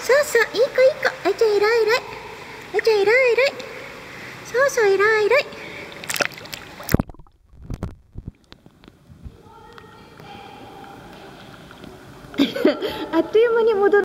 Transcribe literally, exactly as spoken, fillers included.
そうそう、いい子いい子。あいちゃん偉い偉い。あいちゃん偉い偉い。そうそう、偉い偉い。あっという間に戻る。